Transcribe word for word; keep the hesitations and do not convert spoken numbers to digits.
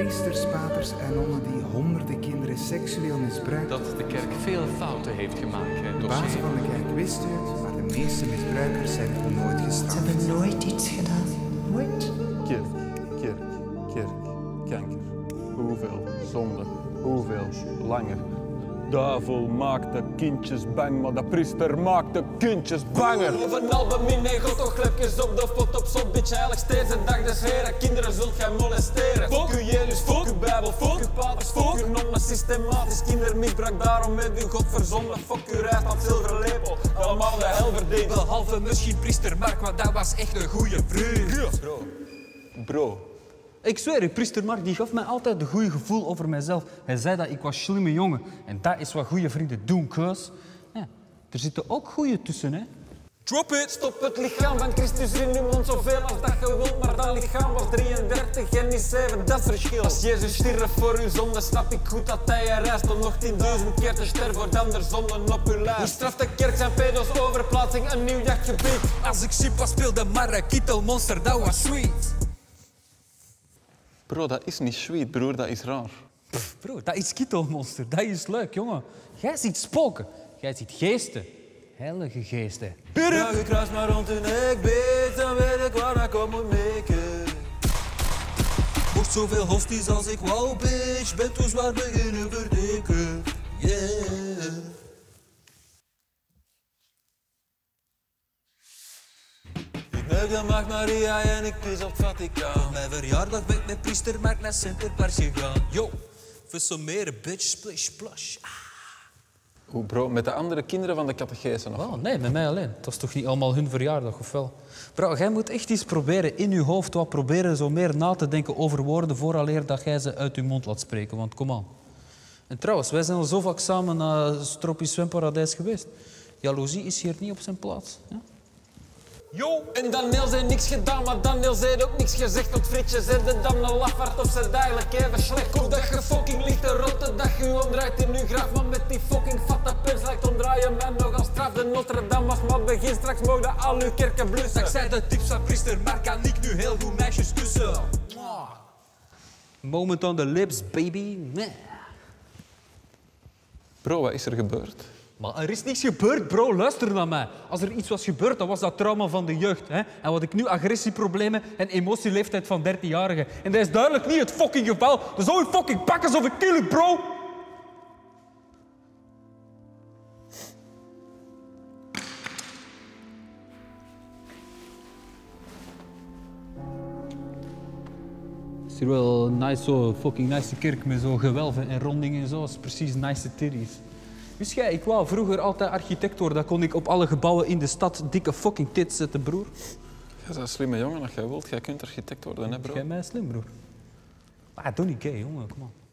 priesters, paters en nonnen die honderden kinderen seksueel misbruiken. Dat de kerk veel fouten heeft gemaakt. De bazen van de kerk wist u het, maar de meeste misbruikers zijn nog nooit gestraft. Ze hebben nooit iets gedaan. Nooit. Kerk, kerk, kerk, kanker. Hoeveel zonde, hoeveel langer. Duivel maakt de kindjes bang, maar de priester maakt de kindjes banger. Of een album in nee, god toch klepjes op de pot op zot, bitch, heilig steeds een dag des heren. Kinderen zult gij molesteren. Fuck u Jezus, fuck uw Bijbel, fuck uw paters, fuck uw nonnen, systematisch kindermisbruik. Daarom met uw God verzonden, fuck uw rijst aan zilveren lepel. Allemaal de hel verdiend. Behalve misschien priester Mark, want dat was echt een goeie vriend. Bro, bro. Ik zweer, priester Mark die gaf mij altijd een goed gevoel over mijzelf. Hij zei dat ik was slimme jongen. En dat is wat goede vrienden doen, keus. Ja, er zitten ook goeie tussen, hè. Drop it! Stop het lichaam van Christus in uw mond zoveel als dat je wilt, maar dat lichaam was drieëndertig en niet zeven, dat is verschil. Als Jezus stierf voor uw zonde, snap ik goed dat hij er reist om nog tienduizend keer te sterven voor dan der zonden op uw lijf. Hoe straft de kerk zijn pedo's overplaatsing, een nieuw jachtgebied? Als ik Sipa speelde, maar een Kittelmonster, dat was sweet. Bro, dat is niet sweet, broer, dat is raar. Pff, bro, dat is Kittelmonster. Dat is leuk, jongen. Jij ziet spoken. Jij ziet geesten. Heilige geesten. Draag je kruis maar rond hun nek, beet, dan weet ik waar ik op moet meken. Mocht zoveel hosties als ik wou, bitch, ben toen zwaar beginnen verdikken. Yeah. Ik neuk de Maagd Maria en ik pis op het Vaticaan. Op mijn verjaardag ben ik met priester Mark naar Centerparks gegaan. Yo, versomeren, bitch, splish, splash. Ah. Oeh, bro, met de andere kinderen van de catechese nog? Oh, nee, met mij alleen. Dat is toch niet allemaal hun verjaardag, of wel? Bro, jij moet echt eens proberen in je hoofd wat proberen zo meer na te denken over woorden vooraleer dat jij ze uit je mond laat spreken. Want kom aan. En trouwens, wij zijn al zo vaak samen naar het tropisch zwemparadijs geweest. Jaloezie is hier niet op zijn plaats. Ja? Yo! En Daniel zei niks gedaan, maar Daniel zei ook niks gezegd. Tot Fritje zei dan een lafaard of ze eigenlijk even slecht. Of dat je fucking ligt te rotten, dat je je omdraait in uw graf. Maar met die fucking vatte pers lijkt omdraaien mij nog als straf. De Notre Dame was maar begin, straks mogen al uw kerken blussen. Dankzij de tips van priester Mark kan ik nu heel goed meisjes kussen. Moment on the lips, baby. Nee. Bro, wat is er gebeurd? Maar er is niks gebeurd, bro. Luister naar mij. Als er iets was gebeurd, dan was dat trauma van de jeugd. Hè? En wat ik nu agressieproblemen en emotieleeftijd van dertienjarigen. En dat is duidelijk niet het fucking geval. Dan zou je fucking pakken of ik kill you, bro. Het is hier wel een nice, zo fucking nice kerk met zo gewelven en rondingen en zo. Dat is precies nice titties. Wist jij, ik wou vroeger altijd architect worden. Dan kon ik op alle gebouwen in de stad dikke fucking tits zetten, broer. Jij bent een slimme jongen als jij wilt. Jij kunt architect worden, hè, bro? Jij mij slim, broer. Ah, doe niet gay, jongen. Kom aan.